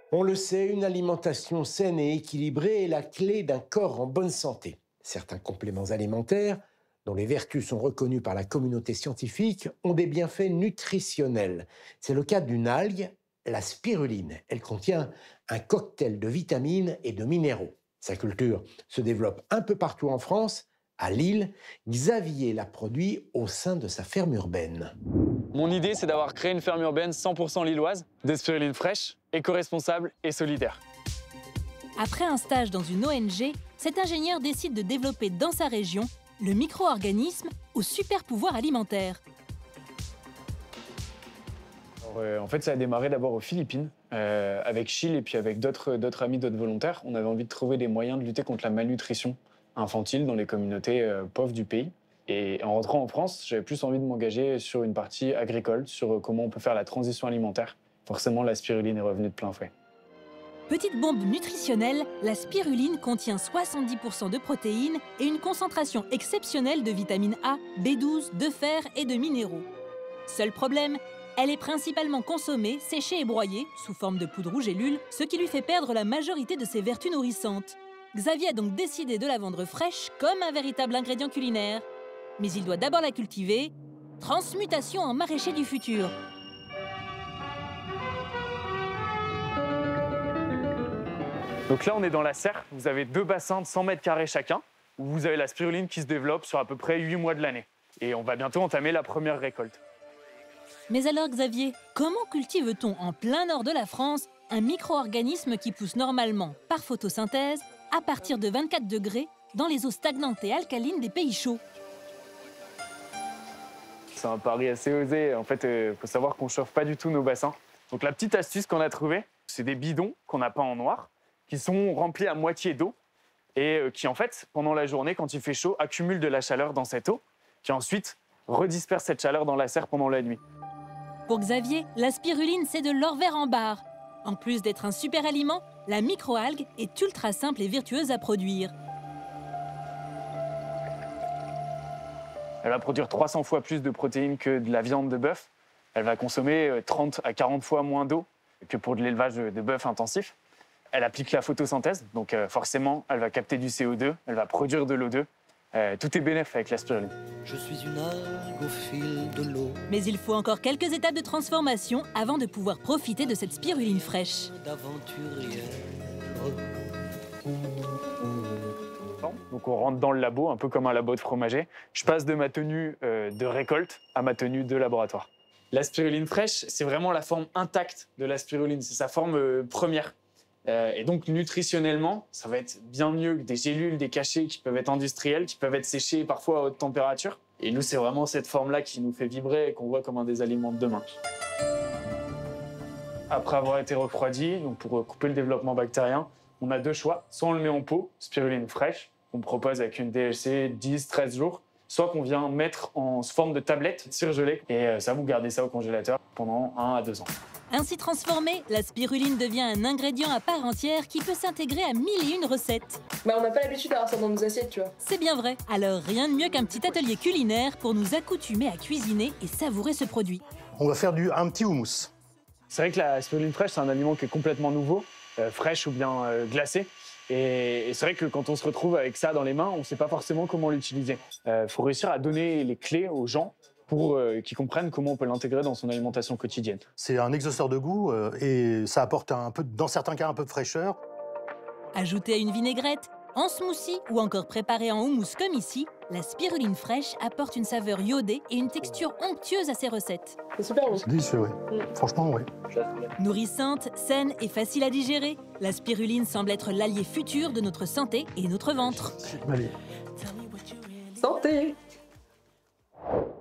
On le sait, une alimentation saine et équilibrée est la clé d'un corps en bonne santé. Certains compléments alimentaires, dont les vertus sont reconnues par la communauté scientifique, ont des bienfaits nutritionnels. C'est le cas d'une algue, la spiruline. Elle contient un cocktail de vitamines et de minéraux. Sa culture se développe un peu partout en France. À Lille, Xavier la produit au sein de sa ferme urbaine. Mon idée, c'est d'avoir créé une ferme urbaine 100% lilloise, de spiruline fraîche, éco-responsable et solidaire. Après un stage dans une ONG, cet ingénieur décide de développer dans sa région le micro-organisme au super pouvoir alimentaire. En fait, ça a démarré d'abord aux Philippines, avec Chile et puis avec d'autres amis, d'autres volontaires. On avait envie de trouver des moyens de lutter contre la malnutrition infantile dans les communautés pauvres du pays. Et en rentrant en France, j'avais plus envie de m'engager sur une partie agricole, sur comment on peut faire la transition alimentaire. Forcément, la spiruline est revenue de plein fouet. Petite bombe nutritionnelle, la spiruline contient 70% de protéines et une concentration exceptionnelle de vitamine A, B12, de fer et de minéraux. Seul problème, elle est principalement consommée, séchée et broyée, sous forme de poudre ou gélule, ce qui lui fait perdre la majorité de ses vertus nourrissantes. Xavier a donc décidé de la vendre fraîche comme un véritable ingrédient culinaire. Mais il doit d'abord la cultiver. Transmutation en maraîcher du futur. Donc là, on est dans la serre. Vous avez 2 bassins de 100 mètres carrés chacun, où vous avez la spiruline qui se développe sur à peu près 8 mois de l'année. Et on va bientôt entamer la première récolte. Mais alors, Xavier, comment cultive-t-on en plein nord de la France un micro-organisme qui pousse normalement, par photosynthèse, à partir de 24 degrés, dans les eaux stagnantes et alcalines des pays chauds? C'est un pari assez osé. En fait, il faut savoir qu'on ne chauffe pas du tout nos bassins. Donc la petite astuce qu'on a trouvée, c'est des bidons qu'on a peints en noir, qui sont remplis à moitié d'eau et qui, en fait, pendant la journée, quand il fait chaud, accumulent de la chaleur dans cette eau, qui ensuite redisperse cette chaleur dans la serre pendant la nuit. Pour Xavier, la spiruline, c'est de l'or vert en barre. En plus d'être un super aliment, la microalgue est ultra simple et vertueuse à produire. Elle va produire 300 fois plus de protéines que de la viande de bœuf. Elle va consommer 30 à 40 fois moins d'eau que pour de l'élevage de bœuf intensif. Elle applique la photosynthèse, donc forcément, elle va capter du CO2, elle va produire de l'O2. Tout est bénef avec la spiruline. Je suis une algue au fil de l'eau. Mais il faut encore quelques étapes de transformation avant de pouvoir profiter de cette spiruline fraîche. D'aventurière. Donc on rentre dans le labo, un peu comme un labo de fromager. Je passe de ma tenue de récolte à ma tenue de laboratoire. La spiruline fraîche, c'est vraiment la forme intacte de la spiruline, c'est sa forme première. Et donc nutritionnellement, ça va être bien mieux que des gélules, des cachets qui peuvent être industriels, qui peuvent être séchés parfois à haute température. Et nous, c'est vraiment cette forme-là qui nous fait vibrer et qu'on voit comme un des aliments de demain. Après avoir été refroidi, donc pour couper le développement bactérien, on a 2 choix. Soit on le met en pot, spiruline fraîche, qu'on propose avec une DLC 10-13 jours, soit qu'on vient mettre en forme de tablette surgelée. Et ça, vous gardez ça au congélateur pendant 1 à 2 ans. Ainsi transformée, la spiruline devient un ingrédient à part entière qui peut s'intégrer à 1001 recettes. Bah on n'a pas l'habitude d'avoir ça dans nos assiettes, tu vois. C'est bien vrai. Alors rien de mieux qu'un petit atelier culinaire pour nous accoutumer à cuisiner et savourer ce produit. On va faire un petit houmous. C'est vrai que la spiruline fraîche, c'est un aliment qui est complètement nouveau, fraîche ou bien glacée. Et c'est vrai que quand on se retrouve avec ça dans les mains, on ne sait pas forcément comment l'utiliser. Faut réussir à donner les clés aux gens pour qu'ils comprennent comment on peut l'intégrer dans son alimentation quotidienne. C'est un exhausteur de goût et ça apporte un peu, dans certains cas, un peu de fraîcheur. Ajoutée à une vinaigrette, en smoothie ou encore préparée en houmous comme ici, la spiruline fraîche apporte une saveur iodée et une texture onctueuse à ses recettes. C'est super bon. C'est délicieux, oui. Franchement, oui. Nourrissante, saine et facile à digérer, la spiruline semble être l'allié futur de notre santé et notre ventre. Allez. Santé!